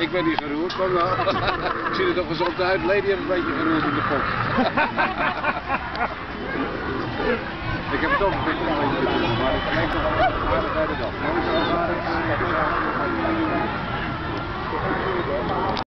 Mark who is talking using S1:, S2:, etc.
S1: Ik ben niet geroerd, kom nou. Ik zie er toch gezond uit. Lady heeft een beetje geroerd in de pot. Ik heb het ook een beetje maar ik kijk nog aardig bij de dag.